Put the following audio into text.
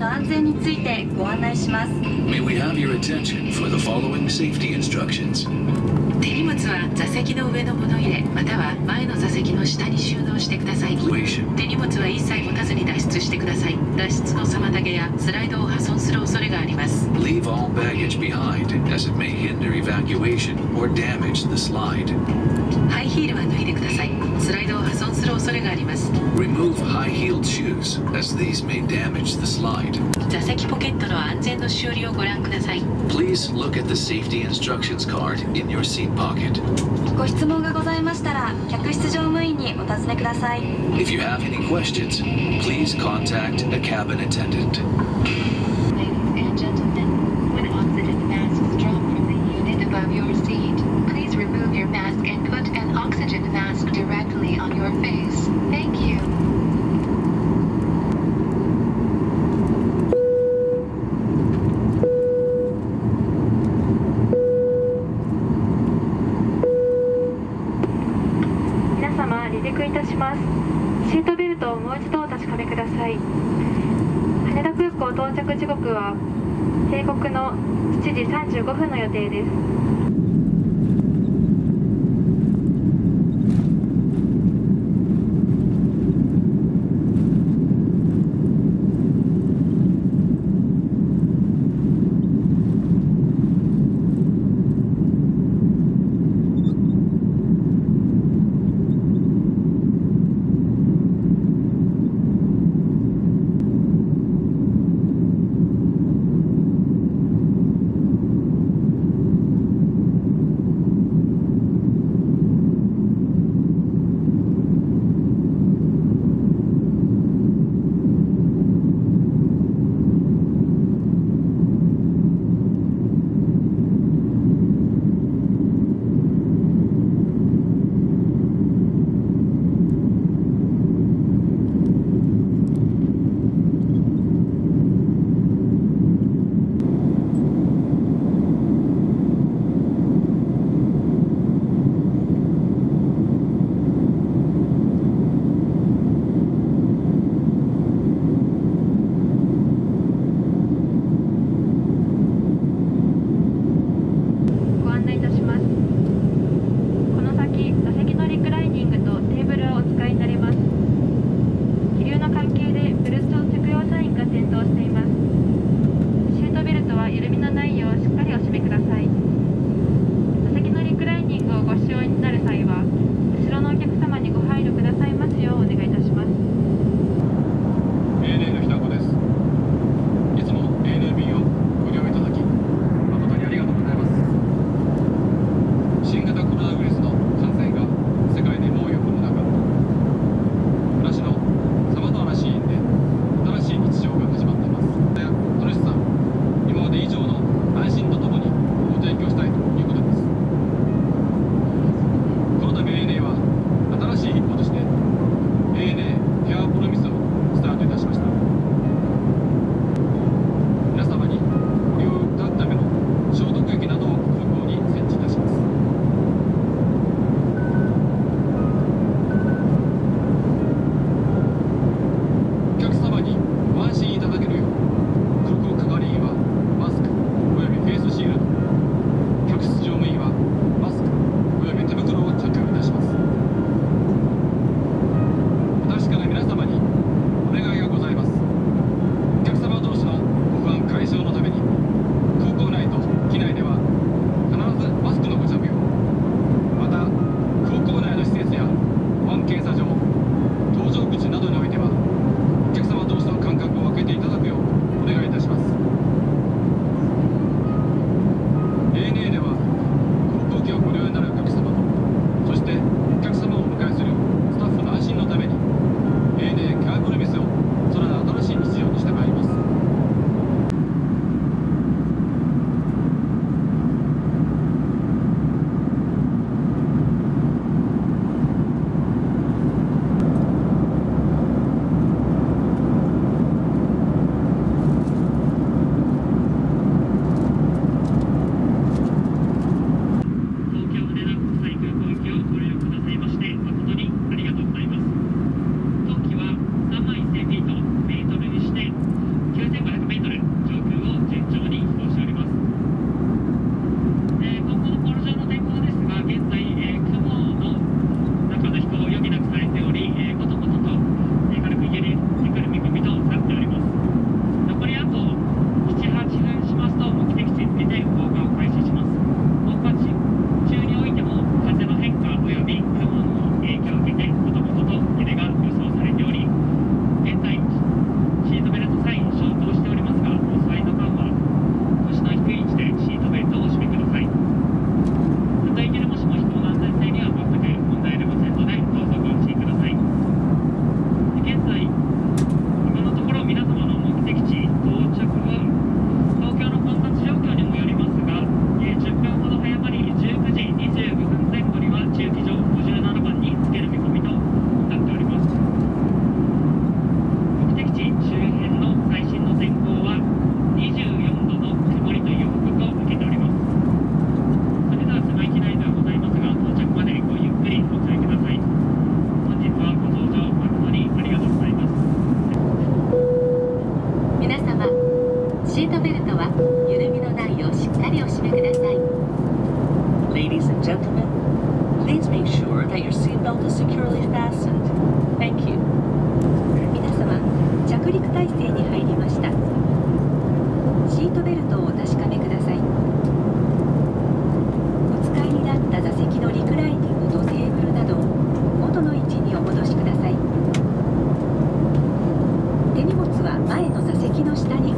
の安全についてご案内します。 May we have your attention for the following safety instructions. 手荷物は座席の上の物入れまたは前の座席の下に収納してください。手荷物は一切持たずに脱出してください。脱出の妨げやスライドを破損する恐れがあります。 Leave all baggage behind as it may hinder evacuation or damage the slide. ハイヒールは脱いでください。スライドを破損する恐れがあります。 Remove high-heeled shoes as these may damage the slide. 座席ポケットの安全の修理をご覧ください。 Please look at the safety instructions card in your seat pocket. ご質問がございましたら客室乗務員にお尋ねください。 If you have any questions, please contact a cabin attendant. Ladies and gentlemen, when oxygen masks drop from the unit above your seat, please remove your mask and put an oxygen mask directly on your face. Thank you. 皆様離陸いたします。シートベルトをもう一度お確かめください。羽田空港到着時刻は定刻の7時35分の予定です。 ートベルトは緩みのないようしっかりお締めください。 Ladies and gentlemen, please make sure that your seatbelt is securely fastened. Thank you. 皆様、着陸態勢に入りました。シートベルトをお確かめください。お使いになった座席のリクライニングとテーブルなどを元の位置にお戻しください。手荷物は前の座席の下に